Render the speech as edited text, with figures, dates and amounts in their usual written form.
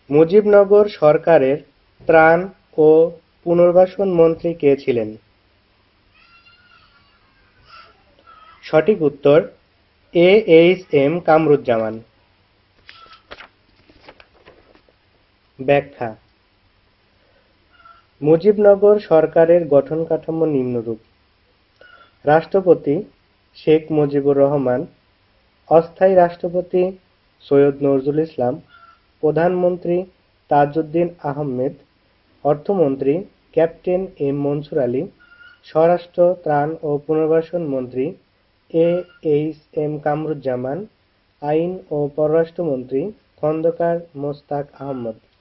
মুজিবনগর সরকারের ত্রাণ ও পুনর্বাসন মন্ত্রী কে ছিলেন? সঠিক উত্তর এ.এইচ.এম. কামরুজ্জামান। ব্যাখ্যা: মুজিবনগর সরকারের গঠন কাঠামো নিম্নরূপ: রাষ্ট্রপতি শেখ মুজিবুর রহমান, অস্থায়ী রাষ্ট্রপতি সৈয়দ নজরুল ইসলাম, প্রধানমন্ত্রী তাজউদ্দীন আহমেদ, অর্থমন্ত্রী ক্যাপ্টেন এম মনসুর আলী, স্বরাষ্ট্র, ত্রাণ ও পুনর্বাসন মন্ত্রী এ.এইচ.এম. কামরুজ্জামান, আইন ও পররাষ্ট্রমন্ত্রী খন্দকার মোশতাক আহমদ।